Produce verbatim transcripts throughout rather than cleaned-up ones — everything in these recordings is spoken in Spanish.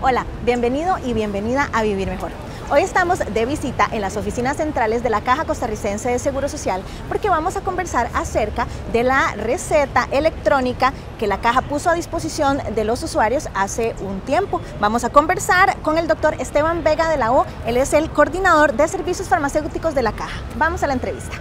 Hola, bienvenido y bienvenida a Vivir Mejor. Hoy estamos de visita en las oficinas centrales de la Caja Costarricense de Seguro Social porque vamos a conversar acerca de la receta electrónica que la Caja puso a disposición de los usuarios hace un tiempo. Vamos a conversar con el doctor Esteban Vega de la O, él es el coordinador de servicios farmacéuticos de la Caja. Vamos a la entrevista.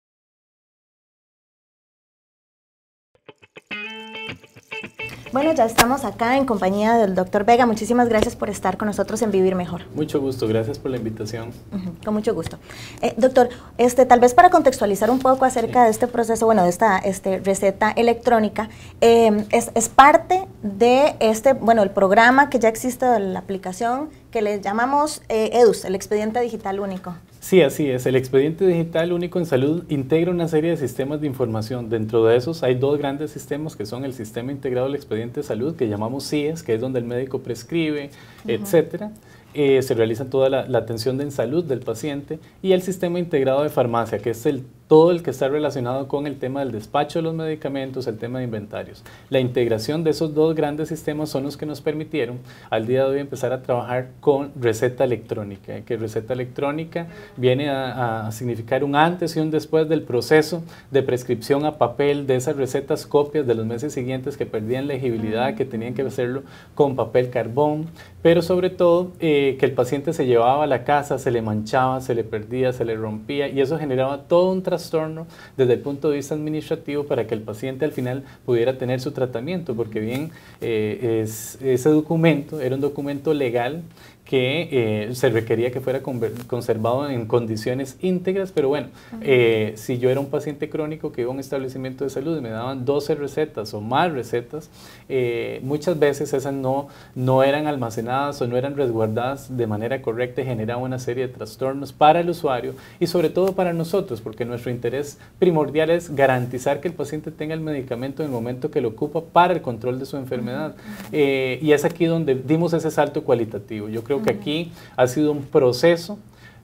Bueno, ya estamos acá en compañía del doctor Vega. Muchísimas gracias por estar con nosotros en Vivir Mejor. Mucho gusto, gracias por la invitación. Uh-huh, con mucho gusto. Eh, doctor, este, tal vez para contextualizar un poco acerca sí. de este proceso, bueno, de esta este, receta electrónica, eh, es, es parte de este, bueno, el programa que ya existe de la aplicación que le llamamos eh, EDUS, el Expediente Digital Único. Sí, así es. El Expediente Digital Único en Salud integra una serie de sistemas de información. Dentro de esos hay dos grandes sistemas que son el Sistema Integrado del Expediente de Salud, que llamamos C I E S, que es donde el médico prescribe, uh-huh. etcétera. Eh, se realiza toda la, la atención de en salud del paciente, y el Sistema Integrado de Farmacia, que es el, todo el que está relacionado con el tema del despacho de los medicamentos, el tema de inventarios. La integración de esos dos grandes sistemas son los que nos permitieron al día de hoy empezar a trabajar con receta electrónica, que receta electrónica viene a, a significar un antes y un después del proceso de prescripción a papel de esas recetas copias de los meses siguientes que perdían legibilidad, que tenían que hacerlo con papel carbón, pero sobre todo eh, que el paciente se llevaba a la casa, se le manchaba, se le perdía, se le rompía, y eso generaba todo un trastorno desde el punto de vista administrativo para que el paciente al final pudiera tener su tratamiento, porque bien eh, es, ese documento era un documento legal que eh, se requería que fuera conservado en condiciones íntegras, pero bueno, uh-huh. eh, si yo era un paciente crónico que iba a un establecimiento de salud y me daban doce recetas o más recetas, eh, muchas veces esas no, no eran almacenadas o no eran resguardadas de manera correcta, y generaba una serie de trastornos para el usuario y sobre todo para nosotros, porque nuestro interés primordial es garantizar que el paciente tenga el medicamento en el momento que lo ocupa para el control de su enfermedad. Uh-huh. eh, y es aquí donde dimos ese salto cualitativo. Yo creo que aquí ha sido un proceso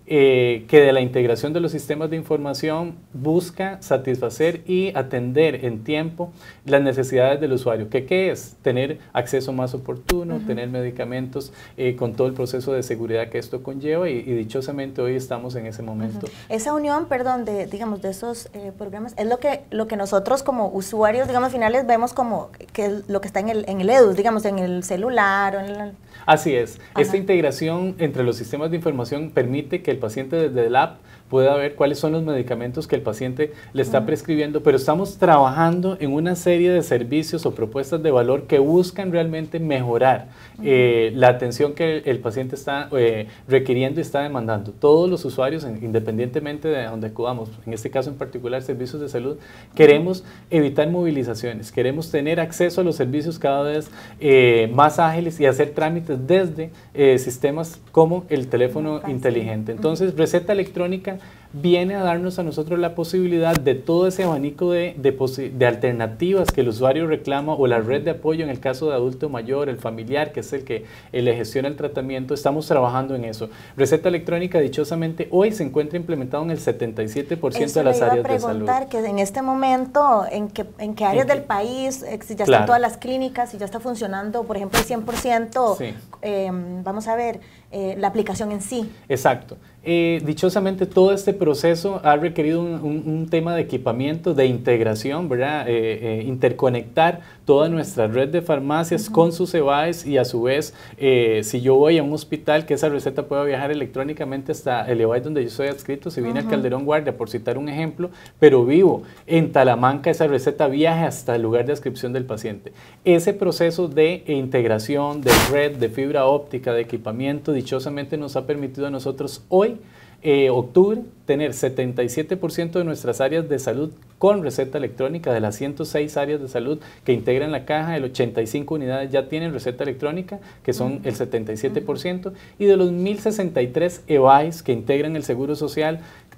eh, que de la integración de los sistemas de información busca satisfacer y atender en tiempo las necesidades del usuario. ¿Qué, qué es? Tener acceso más oportuno, uh-huh. tener medicamentos eh, con todo el proceso de seguridad que esto conlleva, y, y dichosamente hoy estamos en ese momento. Uh-huh. Esa unión, perdón, de, digamos, de esos eh, programas, es lo que, lo que nosotros como usuarios, digamos, finales vemos como que es lo que está en el, en el EDUS, digamos, en el celular o en el... Así es. Ajá. Esta integración entre los sistemas de información permite que el paciente desde el app pueda ver cuáles son los medicamentos que el paciente le está uh-huh. prescribiendo, pero estamos trabajando en una serie de servicios o propuestas de valor que buscan realmente mejorar uh-huh. eh, la atención que el, el paciente está eh, requiriendo y está demandando. Todos los usuarios, independientemente de donde acudamos, en este caso en particular servicios de salud, queremos evitar movilizaciones, queremos tener acceso a los servicios cada vez eh, más ágiles y hacer trámites desde eh, sistemas como el teléfono uh-huh. inteligente. Entonces, receta electrónica viene a darnos a nosotros la posibilidad de todo ese abanico de, de, de alternativas que el usuario reclama, o la red de apoyo en el caso de adulto mayor, el familiar, que es el que el le gestiona el tratamiento. Estamos trabajando en eso. Receta electrónica, dichosamente, hoy se encuentra implementado en el setenta y siete por ciento de las áreas de salud. Eso le iba a preguntar, que en este momento, ¿en qué, en qué áreas ¿En del qué? país eh, si ya claro. están todas las clínicas, si ya está funcionando, por ejemplo, el cien por ciento, sí. eh, vamos a ver, eh, la aplicación en sí? Exacto. Eh, dichosamente todo este proceso ha requerido un, un, un tema de equipamiento, de integración, ¿verdad? Eh, eh, interconectar toda nuestra red de farmacias uh-huh. con sus E B A Es, y a su vez, eh, si yo voy a un hospital, que esa receta pueda viajar electrónicamente hasta el E B A Es donde yo soy adscrito. Si vine uh-huh. a Calderón Guardia, por citar un ejemplo, pero vivo en Talamanca, esa receta viaja hasta el lugar de adscripción del paciente. Ese proceso de integración, de red, de fibra óptica, de equipamiento, dichosamente nos ha permitido a nosotros hoy, Eh, octubre, tener setenta y siete por ciento de nuestras áreas de salud con receta electrónica. De las ciento seis áreas de salud que integran la caja, el ochenta y cinco unidades ya tienen receta electrónica, que son el setenta y siete por ciento, y de los mil sesenta y tres E B A Es que integran el Seguro Social,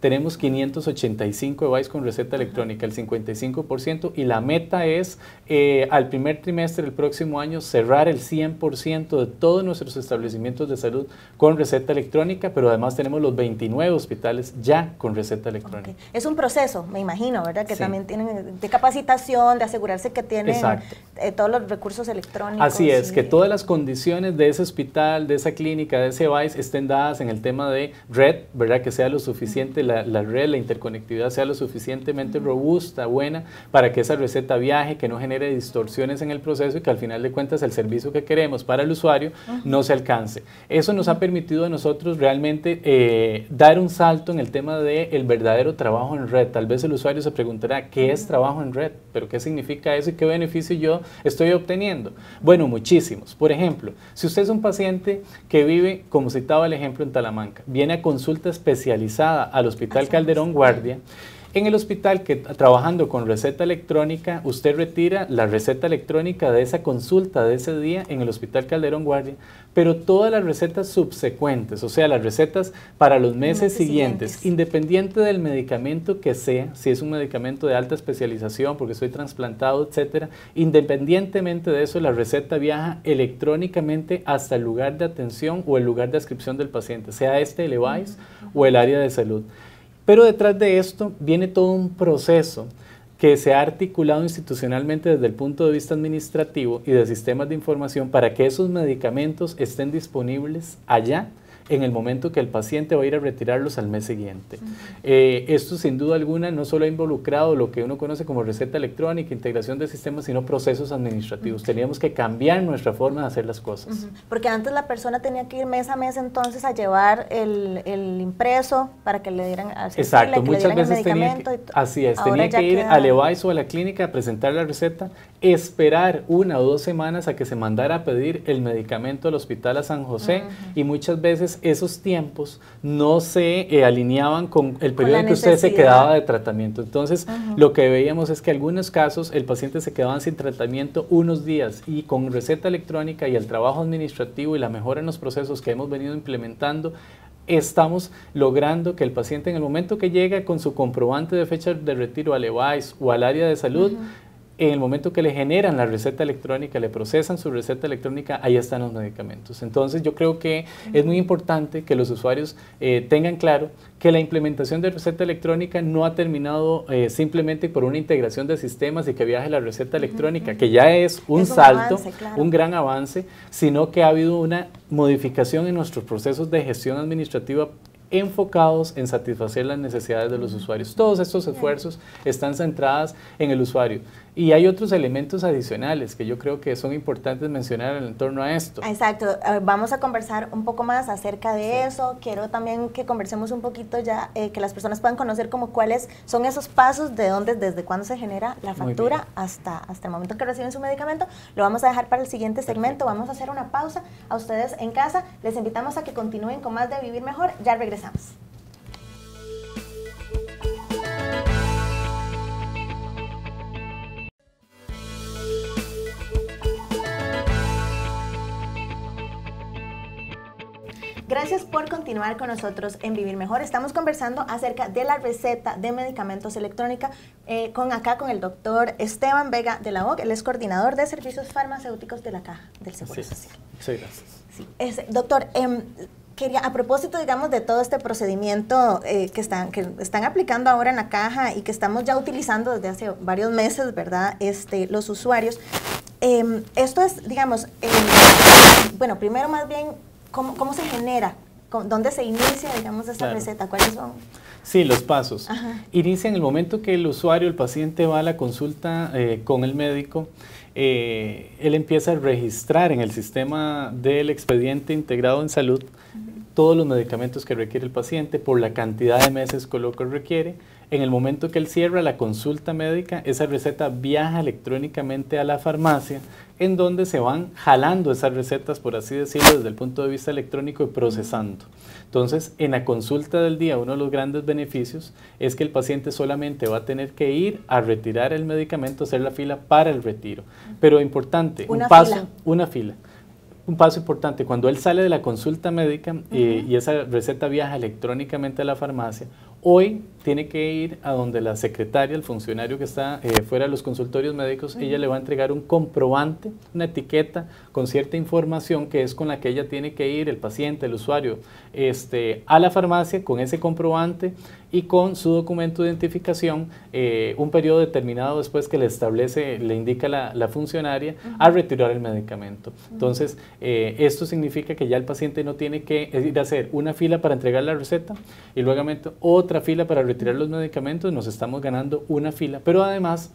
tenemos quinientos ochenta y cinco devices con receta electrónica, el cincuenta y cinco por ciento, y la meta es eh, al primer trimestre del próximo año cerrar el cien por ciento de todos nuestros establecimientos de salud con receta electrónica, pero además tenemos los veintinueve hospitales ya con receta electrónica. Okay. Es un proceso, me imagino, ¿verdad? Que sí. también tienen de capacitación, de asegurarse que tienen eh, todos los recursos electrónicos. Así es, y... que todas las condiciones de ese hospital, de esa clínica, de ese device estén dadas en el tema de red, ¿verdad? Que sea lo suficiente, uh-huh. la, la red, la interconectividad sea lo suficientemente uh-huh. robusta, buena, para que esa receta viaje, que no genere distorsiones en el proceso y que al final de cuentas el servicio que queremos para el usuario uh-huh. no se alcance. Eso nos ha permitido a nosotros realmente eh, dar un salto en el tema del verdadero trabajo en red. Tal vez el usuario se preguntará, ¿qué es trabajo en red? ¿Pero qué significa eso y qué beneficio yo estoy obteniendo? Bueno, muchísimos. Por ejemplo, si usted es un paciente que vive, como citaba el ejemplo en Talamanca, viene a consulta especializada al Hospital Calderón Guardia. En el hospital, que trabajando con receta electrónica, usted retira la receta electrónica de esa consulta de ese día en el Hospital Calderón Guardia, pero todas las recetas subsecuentes, o sea, las recetas para los meses, meses siguientes, siguientes, independiente del medicamento que sea, si es un medicamento de alta especialización, porque estoy trasplantado, etcétera, independientemente de eso, la receta viaja electrónicamente hasta el lugar de atención o el lugar de adscripción del paciente, sea este el device uh-huh. o el área de salud. Pero detrás de esto viene todo un proceso que se ha articulado institucionalmente desde el punto de vista administrativo y de sistemas de información para que esos medicamentos estén disponibles allá en el momento que el paciente va a ir a retirarlos al mes siguiente. Uh-huh. eh, esto sin duda alguna no solo ha involucrado lo que uno conoce como receta electrónica, integración de sistemas, sino procesos administrativos. Uh-huh. Teníamos que cambiar nuestra forma de hacer las cosas. Uh-huh. Porque antes la persona tenía que ir mes a mes entonces a llevar el, el impreso para que le dieran, a Exacto, que muchas le veces tenía que, así es, tenía que ir al device o a la clínica a presentar la receta, esperar una o dos semanas a que se mandara a pedir el medicamento al hospital a San José uh-huh. y muchas veces esos tiempos no se eh, alineaban con el periodo en que usted se quedaba de tratamiento. Entonces, uh-huh. lo que veíamos es que en algunos casos el paciente se quedaba sin tratamiento unos días y con receta electrónica y el trabajo administrativo y la mejora en los procesos que hemos venido implementando, estamos logrando que el paciente en el momento que llega con su comprobante de fecha de retiro al device o al área de salud, uh-huh. en el momento que le generan la receta electrónica, le procesan su receta electrónica, ahí están los medicamentos. Entonces yo creo que uh-huh. es muy importante que los usuarios eh, tengan claro que la implementación de receta electrónica no ha terminado eh, simplemente por una integración de sistemas y que viaje la receta uh-huh. electrónica, que ya es un es salto, un, avance, claro. un gran avance, sino que ha habido una modificación en nuestros procesos de gestión administrativa enfocados en satisfacer las necesidades de los usuarios. Todos estos esfuerzos están centrados en el usuario. Y hay otros elementos adicionales que yo creo que son importantes mencionar en torno a esto. Exacto, vamos a conversar un poco más acerca de sí. eso. Quiero también que conversemos un poquito ya, eh, que las personas puedan conocer como cuáles son esos pasos de dónde, desde cuándo se genera la factura hasta, hasta el momento que reciben su medicamento. Lo vamos a dejar para el siguiente segmento. Vamos a hacer una pausa. A ustedes en casa les invitamos a que continúen con más de Vivir Mejor. Ya regresamos. Gracias por continuar con nosotros en Vivir Mejor. Estamos conversando acerca de la receta de medicamentos electrónica eh, con acá con el doctor Esteban Vega de la O C. Él es coordinador de servicios farmacéuticos de la Caja del Seguro sí, Social. Sí, gracias. Sí. Es, doctor, eh, quería, a propósito, digamos, de todo este procedimiento eh, que, están, que están aplicando ahora en la Caja y que estamos ya utilizando desde hace varios meses, ¿verdad? Este, los usuarios. Eh, esto es, digamos, eh, bueno, primero más bien, ¿Cómo, ¿Cómo se genera? ¿Dónde se inicia, digamos, esta claro. receta? ¿Cuáles son? Sí, los pasos. Ajá. Inicia en el momento que el usuario, el paciente va a la consulta eh, con el médico, eh, él empieza a registrar en el sistema del expediente integrado en salud uh-huh. todos los medicamentos que requiere el paciente por la cantidad de meses que lo que requiere. En el momento que él cierra la consulta médica, esa receta viaja electrónicamente a la farmacia, en donde se van jalando esas recetas, por así decirlo, desde el punto de vista electrónico y procesando. Entonces, en la consulta del día, uno de los grandes beneficios es que el paciente solamente va a tener que ir a retirar el medicamento, hacer la fila para el retiro. Pero importante, una un paso, fila. una fila. Un paso importante, cuando él sale de la consulta médica uh-huh. eh, y esa receta viaja electrónicamente a la farmacia, Hoy tiene que ir a donde la secretaria, el funcionario que está eh, fuera de los consultorios médicos, uh-huh. ella le va a entregar un comprobante, una etiqueta con cierta información que es con la que ella tiene que ir, el paciente, el usuario, este, a la farmacia con ese comprobante y con su documento de identificación, eh, un periodo determinado después que le establece, le indica la, la funcionaria, uh-huh. a retirar el medicamento. Uh-huh. Entonces, eh, esto significa que ya el paciente no tiene que ir a hacer una fila para entregar la receta y luego otra fila para retirar los medicamentos, nos estamos ganando una fila, pero además,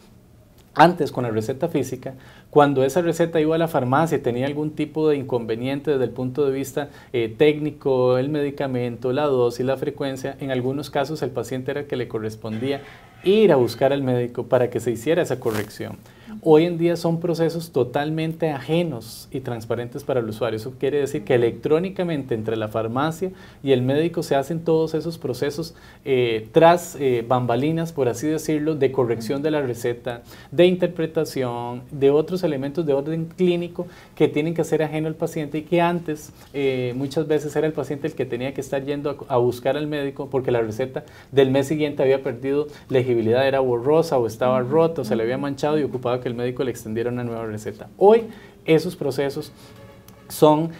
antes con la receta física, cuando esa receta iba a la farmacia y tenía algún tipo de inconveniente desde el punto de vista eh, técnico, el medicamento, la dosis, la frecuencia, en algunos casos el paciente era el que le correspondía ir a buscar al médico para que se hiciera esa corrección. Hoy en día son procesos totalmente ajenos y transparentes para el usuario. Eso quiere decir que electrónicamente entre la farmacia y el médico se hacen todos esos procesos eh, tras eh, bambalinas, por así decirlo, de corrección de la receta, de interpretación, de otros elementos de orden clínico que tienen que ser ajeno al paciente y que antes eh, muchas veces era el paciente el que tenía que estar yendo a, a buscar al médico porque la receta del mes siguiente había perdido legibilidad, era borrosa o estaba rota o se le había manchado y ocupaba que el médico le extendiera una nueva receta. Hoy esos procesos son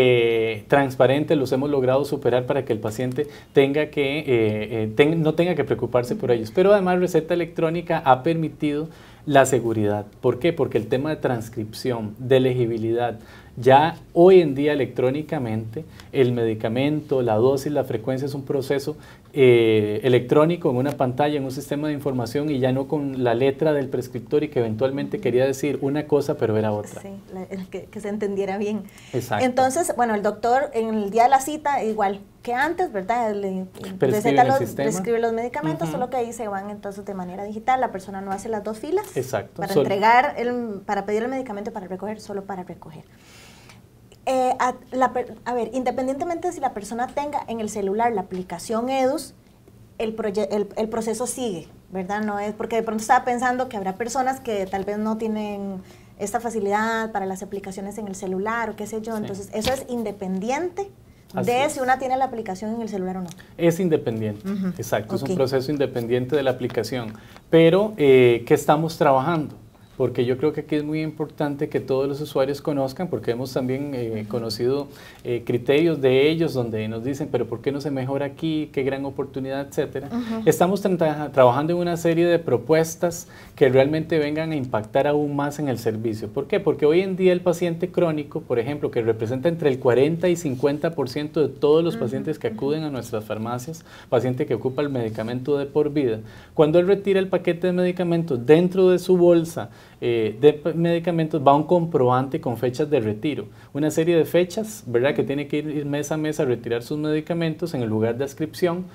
eh, transparentes, los hemos logrado superar para que el paciente tenga que, eh, eh, ten, no tenga que preocuparse por ellos. Pero además receta electrónica ha permitido la seguridad. ¿Por qué? Porque el tema de transcripción, de legibilidad, ya hoy en día electrónicamente el medicamento, la dosis, la frecuencia es un proceso eh, electrónico en una pantalla, en un sistema de información y ya no con la letra del prescriptor y que eventualmente quería decir una cosa pero era otra. Sí, la, que, que se entendiera bien. Exacto. Entonces, bueno, el doctor en el día de la cita igual que antes, ¿verdad? Le, prescribe, los, prescribe los medicamentos, uh-huh. solo que ahí se van entonces de manera digital, la persona no hace las dos filas. Exacto. Para Sol entregar, el, para pedir el medicamento, para recoger, solo para recoger. Eh, a, la, a ver, independientemente de si la persona tenga en el celular la aplicación EDUS, el, el, el proceso sigue, ¿verdad? No es porque de pronto estaba pensando que habrá personas que tal vez no tienen esta facilidad para las aplicaciones en el celular o qué sé yo, sí. Entonces eso es independiente Así de es. si una tiene la aplicación en el celular o no. Es independiente, uh-huh. exacto, okay. Es un proceso independiente de la aplicación, pero eh, ¿qué estamos trabajando? Porque yo creo que aquí es muy importante que todos los usuarios conozcan, porque hemos también eh, uh-huh. conocido eh, criterios de ellos donde nos dicen, pero ¿por qué no se mejora aquí? ¿Qué gran oportunidad? Etcétera. Uh-huh. Estamos tra trabajando en una serie de propuestas que realmente vengan a impactar aún más en el servicio. ¿Por qué? Porque hoy en día el paciente crónico, por ejemplo, que representa entre el cuarenta y cincuenta por ciento de todos los uh-huh. pacientes que acuden a nuestras farmacias, paciente que ocupa el medicamento de por vida, cuando él retira el paquete de medicamentos dentro de su bolsa, Eh, de medicamentos va un comprobante con fechas de retiro, una serie de fechas, ¿verdad? Que tiene que ir mes a mes a retirar sus medicamentos en el lugar de adscripción.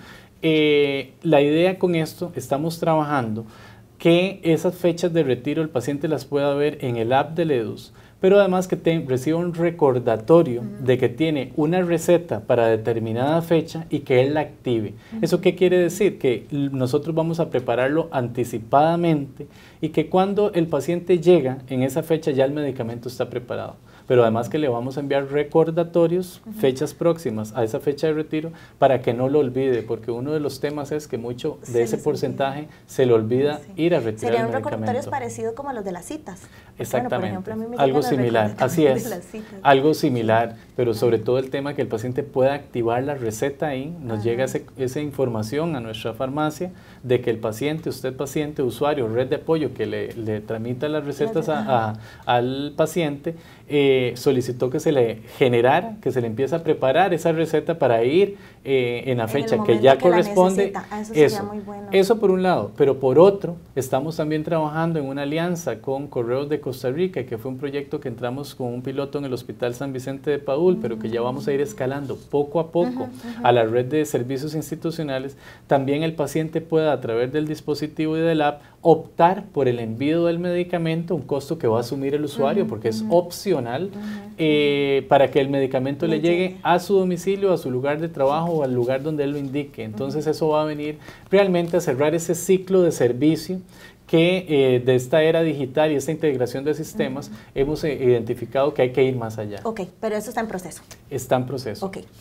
Eh, la idea con esto, estamos trabajando que esas fechas de retiro el paciente las pueda ver en el app del EDUS, pero además que te, reciba un recordatorio uh-huh. de que tiene una receta para determinada fecha y que él la active. Uh-huh. ¿Eso qué quiere decir? Que nosotros vamos a prepararlo anticipadamente y que cuando el paciente llega en esa fecha ya el medicamento está preparado. Pero además que le vamos a enviar recordatorios, uh-huh. fechas próximas a esa fecha de retiro para que no lo olvide, porque uno de los temas es que mucho de sí, ese porcentaje olvida. se le olvida sí. ir a retirar Serían el medicamento. recordatorios parecidos como los de las citas. Exactamente, bueno, por ejemplo, a mí me algo similar, así es, algo similar, pero sobre todo el tema que el paciente pueda activar la receta ahí, nos Ajá. llega ese, esa información a nuestra farmacia de que el paciente, usted paciente, usuario, red de apoyo que le, le tramita las recetas a, a, al paciente, eh, solicitó que se le generara, que se le empiece a preparar esa receta para ir eh, en la en fecha que ya que corresponde. Ah, eso, eso, muy bueno. eso por un lado, pero por otro, estamos también trabajando en una alianza con Correos de Costa Rica, que fue un proyecto que entramos con un piloto en el Hospital San Vicente de Paúl, uh-huh. pero que ya vamos a ir escalando poco a poco uh-huh, uh-huh. a la red de servicios institucionales. También el paciente pueda a través del dispositivo y del app optar por el envío del medicamento, un costo que va a asumir el usuario uh-huh, porque uh-huh. es opcional, uh-huh, eh, para que el medicamento le, le llegue, llegue a su domicilio, a su lugar de trabajo o al lugar donde él lo indique. Entonces uh-huh. eso va a venir realmente a cerrar ese ciclo de servicio que eh, de esta era digital y esta integración de sistemas uh-huh. hemos eh, identificado que hay que ir más allá. Ok, pero eso está en proceso. Está en proceso. Ok.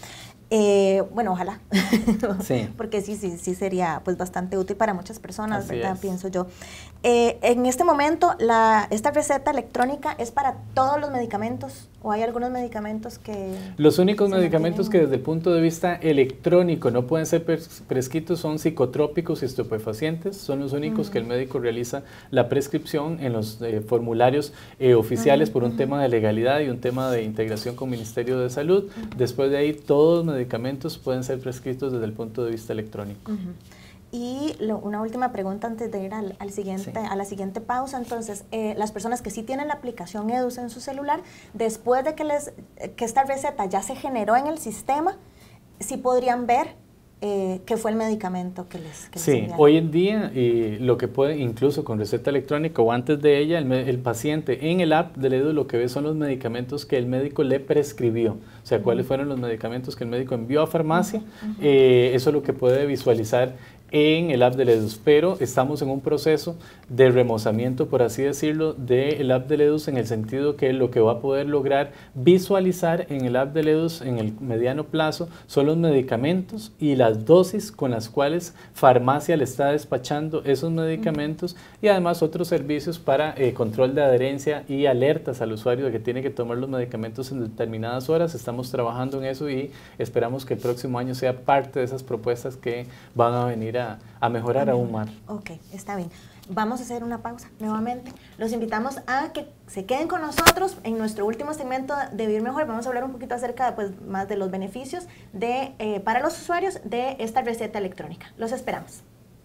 Eh, bueno, ojalá, sí. porque sí, sí, sí sería pues bastante útil para muchas personas, Así ¿verdad? es. Pienso yo. Eh, en este momento, la, esta receta electrónica es para todos los medicamentos, o hay algunos medicamentos que... Los únicos se medicamentos mantienen... que desde el punto de vista electrónico no pueden ser pres prescritos son psicotrópicos y estupefacientes, son los únicos uh-huh. que el médico realiza la prescripción en los eh, formularios eh, oficiales uh-huh. por un uh-huh. tema de legalidad y un tema de integración con el Ministerio de Salud. Uh-huh. Después de ahí, todos los medicamentos pueden ser prescritos desde el punto de vista electrónico. Uh-huh. Y lo, una última pregunta antes de ir al, al siguiente, sí. a la siguiente pausa. Entonces, eh, las personas que sí tienen la aplicación EDUS en su celular, después de que, les, que esta receta ya se generó en el sistema, sí podrían ver eh, qué fue el medicamento que les que Sí, les hoy en día eh, lo que puede, incluso con receta electrónica o antes de ella, el, el paciente en el app del EDUS lo que ve son los medicamentos que el médico le prescribió. O sea, uh-huh. cuáles fueron los medicamentos que el médico envió a farmacia. Uh-huh. eh, eso es lo que puede visualizar en el app del EDUS, pero estamos en un proceso de remozamiento, por así decirlo, del app del EDUS en el sentido que lo que va a poder lograr visualizar en el app del EDUS en el mediano plazo son los medicamentos y las dosis con las cuales farmacia le está despachando esos medicamentos y además otros servicios para eh, control de adherencia y alertas al usuario de que tiene que tomar los medicamentos en determinadas horas. Estamos trabajando en eso y esperamos que el próximo año sea parte de esas propuestas que van a venir A, a mejorar aún más. Ok, está bien. Vamos a hacer una pausa nuevamente. Los invitamos a que se queden con nosotros en nuestro último segmento de Vivir Mejor. Vamos a hablar un poquito acerca pues, más de los beneficios de, eh, para los usuarios de esta receta electrónica. Los esperamos.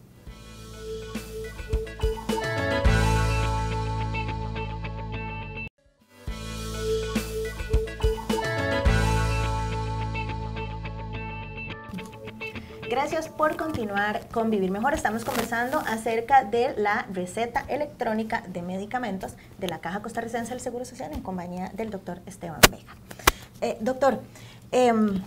Gracias por continuar con Vivir Mejor. Estamos conversando acerca de la receta electrónica de medicamentos de la Caja Costarricense del Seguro Social en compañía del doctor Esteban Vega. Eh, doctor, eh,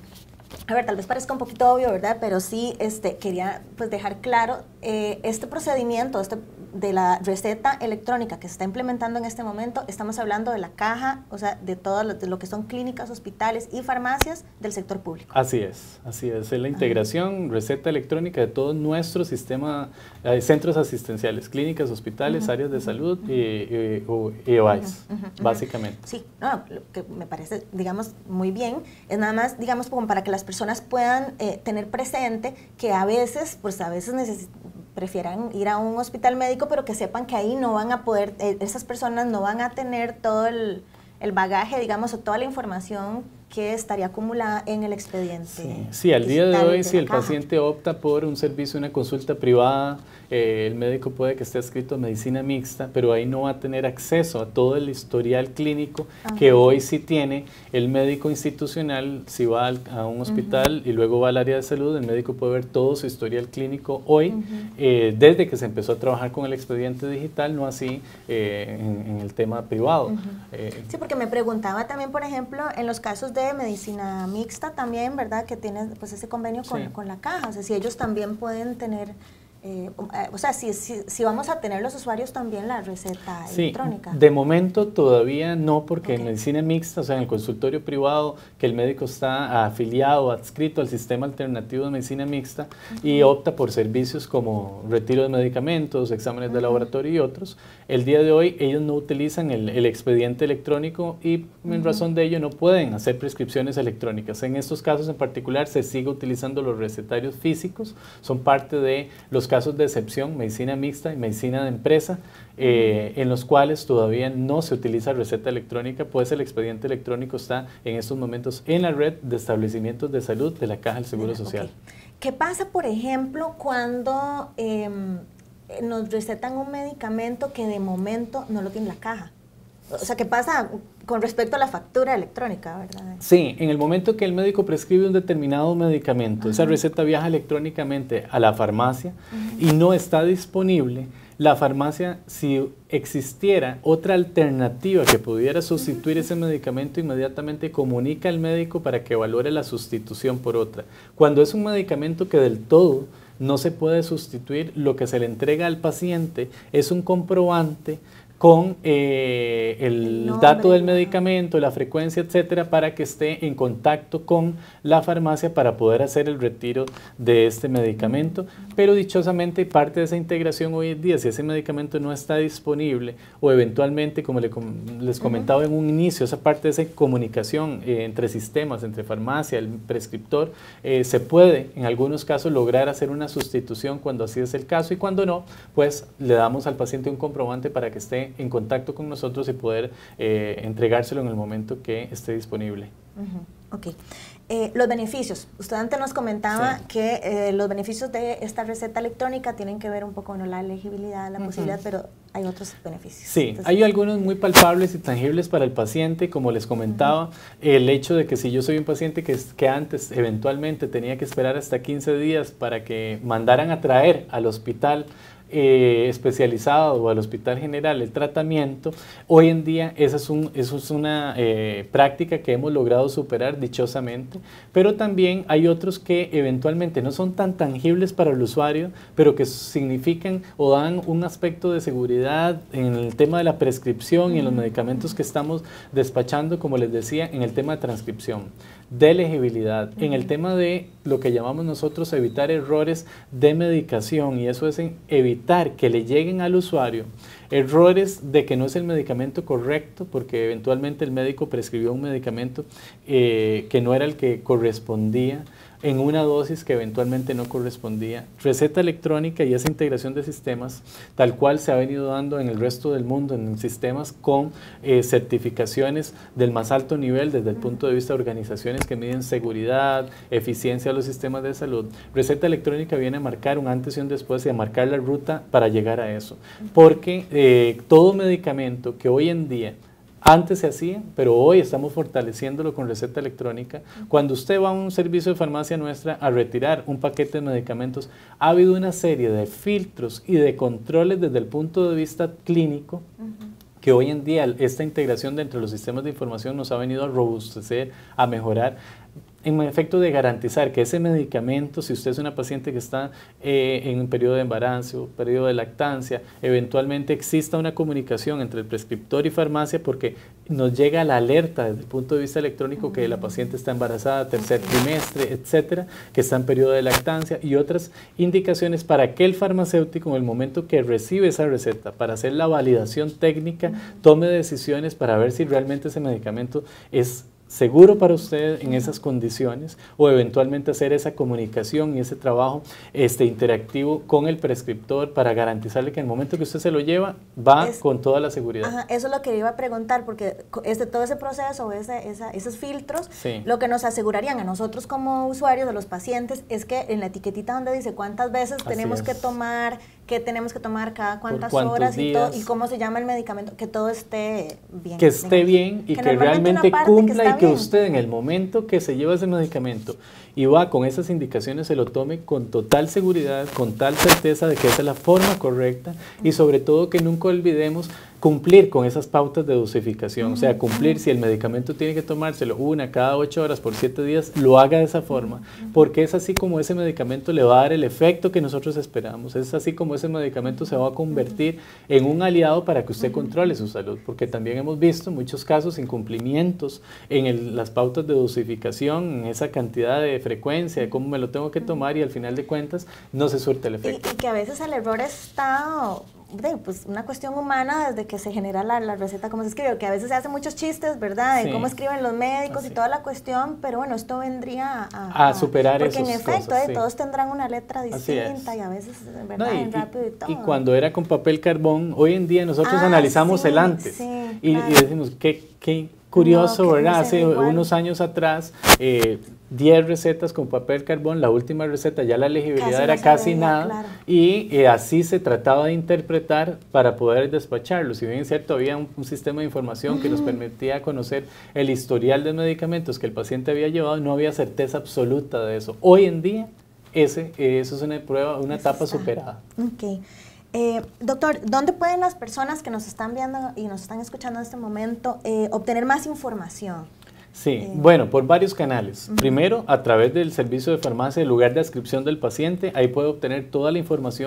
a ver, tal vez parezca un poquito obvio, ¿verdad? Pero sí este, quería pues, dejar claro eh, este procedimiento este, de la receta electrónica que se está implementando en este momento. Estamos hablando de la caja, o sea, de todo lo, de lo que son clínicas, hospitales y farmacias del sector público. Así es, así es. Es la integración, receta electrónica de todo nuestro sistema, eh, centros asistenciales, clínicas, hospitales, uh-huh, áreas de uh-huh, salud uh-huh. y, y, y O A S, uh-huh, uh-huh, básicamente. Sí, no, lo que me parece, digamos, muy bien, es nada más, digamos, como para que las personas puedan eh, tener presente que a veces, pues a veces necesitan, prefieran ir a un hospital médico, pero que sepan que ahí no van a poder, eh, esas personas no van a tener todo el, el bagaje, digamos, o toda la información que estaría acumulada en el expediente. Sí, sí, al día de hoy, si el caja. paciente opta por un servicio, una consulta privada, eh, el médico puede que esté escrito medicina mixta, pero ahí no va a tener acceso a todo el historial clínico Ajá. que hoy sí tiene el médico institucional. Si va al, a un hospital uh-huh. y luego va al área de salud, el médico puede ver todo su historial clínico hoy, uh-huh. eh, desde que se empezó a trabajar con el expediente digital, no así eh, en, en el tema privado. Uh-huh. eh, sí, porque me preguntaba también, por ejemplo, en los casos de medicina mixta también, ¿verdad? Que tiene pues ese convenio con, sí. con la caja, o sea, si ellos también pueden tener, eh, o sea, si, si, si vamos a tener los usuarios también la receta sí, electrónica. De momento todavía no, porque okay. en medicina mixta, o sea, en el consultorio privado, que el médico está afiliado, adscrito al sistema alternativo de medicina mixta uh-huh. y opta por servicios como retiro de medicamentos, exámenes uh-huh. de laboratorio y otros, el día de hoy ellos no utilizan el, el expediente electrónico y en uh-huh. razón de ello no pueden hacer prescripciones electrónicas. En estos casos en particular se sigue utilizando los recetarios físicos, son parte de los casos de excepción, medicina mixta y medicina de empresa, eh, en los cuales todavía no se utiliza receta electrónica, pues el expediente electrónico está en estos momentos en la red de establecimientos de salud de la Caja del Seguro okay. Social. ¿Qué pasa, por ejemplo, cuando eh, nos recetan un medicamento que de momento no lo tiene la caja? O sea, ¿qué pasa con respecto a la factura electrónica, verdad? Sí, en el momento que el médico prescribe un determinado medicamento, Ajá. esa receta viaja electrónicamente a la farmacia Ajá. y no está disponible, la farmacia, si existiera otra alternativa que pudiera sustituir ese medicamento, inmediatamente comunica al médico para que valore la sustitución por otra. Cuando es un medicamento que del todo no se puede sustituir, lo que se le entrega al paciente es un comprobante con eh, el, el dato del medicamento, la frecuencia, etcétera, para que esté en contacto con la farmacia para poder hacer el retiro de este medicamento. Pero dichosamente parte de esa integración hoy en día, si ese medicamento no está disponible o eventualmente, como le, les comentaba en un inicio, esa parte de esa comunicación eh, entre sistemas, entre farmacia, el prescriptor, eh, se puede en algunos casos lograr hacer una sustitución cuando así es el caso, y cuando no, pues le damos al paciente un comprobante para que esté en contacto con nosotros y poder eh, entregárselo en el momento que esté disponible. Uh-huh. Ok. Eh, los beneficios. Usted antes nos comentaba sí. que eh, los beneficios de esta receta electrónica tienen que ver un poco con la elegibilidad, la uh-huh. posibilidad, pero hay otros beneficios. Sí, Entonces, hay algunos muy palpables y tangibles para el paciente, como les comentaba, uh-huh. el hecho de que si yo soy un paciente que, que antes eventualmente tenía que esperar hasta quince días para que mandaran a traer al hospital Eh, especializado o al hospital general el tratamiento, hoy en día esa es, un, eso es una eh, práctica que hemos logrado superar dichosamente, pero también hay otros que eventualmente no son tan tangibles para el usuario, pero que significan o dan un aspecto de seguridad en el tema de la prescripción y en los medicamentos que estamos despachando, como les decía, en el tema de transcripción, de elegibilidad, en el tema de lo que llamamos nosotros evitar errores de medicación, y eso es evitar que le lleguen al usuario errores de que no es el medicamento correcto porque eventualmente el médico prescribió un medicamento eh, que no era el que correspondía, en una dosis que eventualmente no correspondía. Receta electrónica y esa integración de sistemas, tal cual se ha venido dando en el resto del mundo, en sistemas con eh, certificaciones del más alto nivel desde el punto de vista de organizaciones que miden seguridad, eficiencia de los sistemas de salud. Receta electrónica viene a marcar un antes y un después y a marcar la ruta para llegar a eso, porque eh, todo medicamento que hoy en día antes se hacía, pero hoy estamos fortaleciéndolo con receta electrónica. Cuando usted va a un servicio de farmacia nuestra a retirar un paquete de medicamentos, ha habido una serie de filtros y de controles desde el punto de vista clínico, uh-huh. que hoy en día esta integración dentro de los sistemas de información nos ha venido a robustecer, a mejorar, en efecto de garantizar que ese medicamento, si usted es una paciente que está eh, en un periodo de embarazo, periodo de lactancia, eventualmente exista una comunicación entre el prescriptor y farmacia, porque nos llega la alerta desde el punto de vista electrónico que la paciente está embarazada, tercer trimestre, etcétera, que está en periodo de lactancia, y otras indicaciones para que el farmacéutico, en el momento que recibe esa receta, para hacer la validación técnica, tome decisiones para ver si realmente ese medicamento es seguro para usted en esas condiciones, o eventualmente hacer esa comunicación y ese trabajo este, interactivo con el prescriptor para garantizarle que en el momento que usted se lo lleva va es, con toda la seguridad. Ajá, eso es lo que iba a preguntar, porque este, todo ese proceso, ese, esa, esos filtros, sí. lo que nos asegurarían a nosotros como usuarios, de los pacientes, es que en la etiquetita donde dice cuántas veces Así tenemos es. que tomar, qué tenemos que tomar cada cuántas horas y, todo, y cómo se llama el medicamento, que todo esté bien. Que esté bien y que, que realmente cumpla que y que usted en el momento que se lleva ese medicamento y va con esas indicaciones se lo tome con total seguridad, con tal certeza de que esa es la forma correcta, y sobre todo que nunca olvidemos cumplir con esas pautas de dosificación, o sea, cumplir si el medicamento tiene que tomárselo una cada ocho horas por siete días, lo haga de esa forma, porque es así como ese medicamento le va a dar el efecto que nosotros esperamos, es así como ese medicamento se va a convertir en un aliado para que usted controle su salud, porque también hemos visto muchos casos incumplimientos en el, las pautas de dosificación, en esa cantidad de frecuencia, de cómo me lo tengo que tomar, y al final de cuentas no se suelta el efecto. Y, y que a veces el error está... De, pues una cuestión humana desde que se genera la, la receta, cómo se escribe, que a veces se hacen muchos chistes, ¿verdad? De sí. cómo escriben los médicos Así. y toda la cuestión, pero bueno, esto vendría a, a superar eso. Porque en efecto, cosas, eh, sí. todos tendrán una letra distinta y a veces, ¿verdad? No, y, rápido y todo. Y cuando era con papel carbón, hoy en día nosotros ah, analizamos sí, el antes sí, y, claro. y decimos, qué, qué curioso, no, ¿verdad? Hace igual. unos años atrás, eh, diez recetas con papel carbón, la última receta ya la legibilidad casi era no casi veía, nada, claro. y eh, así se trataba de interpretar para poder despacharlo. Si bien es cierto, había un, un sistema de información uh-huh. que nos permitía conocer el historial de medicamentos que el paciente había llevado, no había certeza absoluta de eso. Hoy en día, ese, eh, eso es una prueba, una eso etapa está. superada. Okay. Eh, doctor, ¿dónde pueden las personas que nos están viendo y nos están escuchando en este momento eh, obtener más información? Sí, eh. bueno, por varios canales. Uh-huh. Primero, a través del servicio de farmacia, el lugar de adscripción del paciente, ahí puede obtener toda la información y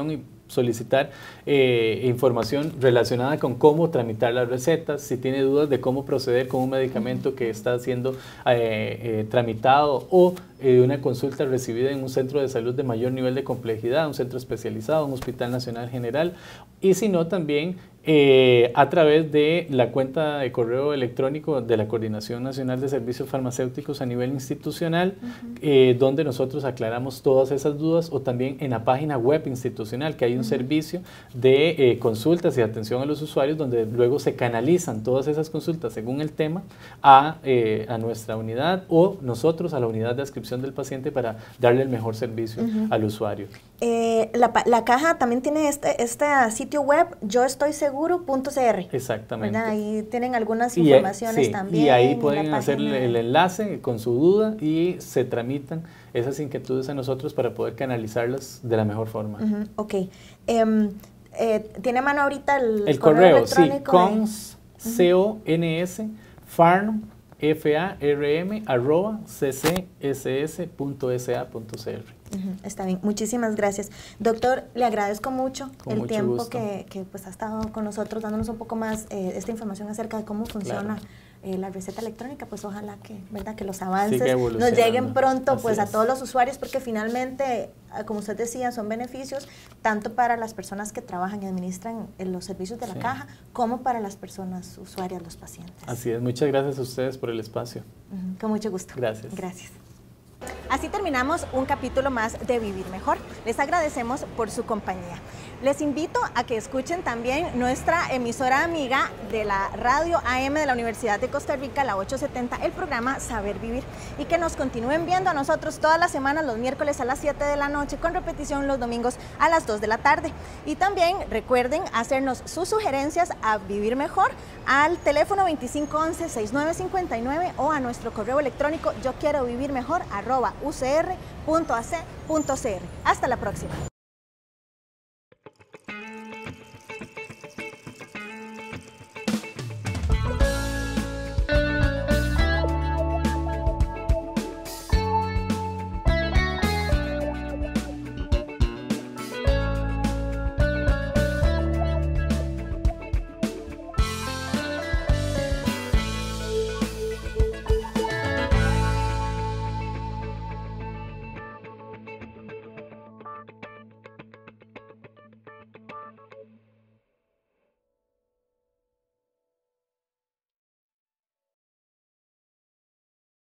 solicitar eh, información relacionada con cómo tramitar las recetas, si tiene dudas de cómo proceder con un medicamento que está siendo eh, eh, tramitado o eh, una consulta recibida en un centro de salud de mayor nivel de complejidad, un centro especializado, un hospital nacional general, y si no también eh, a través de la cuenta de correo electrónico de la Coordinación Nacional de Servicios Farmacéuticos a nivel institucional, uh-huh. eh, donde nosotros aclaramos todas esas dudas, o también en la página web institucional, que hay un uh-huh. servicio de eh, consultas y atención a los usuarios, donde luego se canalizan todas esas consultas según el tema a, eh, a nuestra unidad o nosotros a la unidad de adscripción del paciente para darle el mejor servicio uh-huh. al usuario. Eh, la, la caja también tiene este, este sitio web, yo estoy seguro punto c r. Exactamente. ¿Verdad? Ahí tienen algunas y, informaciones sí, también. Y ahí pueden hacer el enlace con su duda y se tramitan esas inquietudes a nosotros para poder canalizarlas de la mejor forma. Uh-huh. Ok. Um, eh, ¿Tiene a mano ahorita el, el correo, correo? Sí, cons, de... C O N S, farm, F A R M, arroba, c c s s punto s a punto c r. Uh-huh, está bien, muchísimas gracias. Doctor, le agradezco mucho con el mucho tiempo gusto. que, que pues, ha estado con nosotros, dándonos un poco más eh, esta información acerca de cómo funciona claro. eh, la receta electrónica. Pues ojalá que, ¿verdad? que los avances nos lleguen pronto pues, a todos los usuarios, porque finalmente, como usted decía, son beneficios tanto para las personas que trabajan y administran los servicios de la sí. caja, como para las personas usuarias, los pacientes. Así es, muchas gracias a ustedes por el espacio. Uh-huh, con mucho gusto. Gracias. Gracias. Así terminamos un capítulo más de Vivir Mejor. Les agradecemos por su compañía. Les invito a que escuchen también nuestra emisora amiga de la radio A M de la Universidad de Costa Rica, la ochocientos setenta, el programa Saber Vivir, y que nos continúen viendo a nosotros todas las semanas, los miércoles a las siete de la noche, con repetición los domingos a las dos de la tarde. Y también recuerden hacernos sus sugerencias a Vivir Mejor al teléfono veinticinco once, sesenta y nueve cincuenta y nueve o a nuestro correo electrónico yo quiero vivir mejor arroba u c r punto a c punto c r. Hasta la próxima.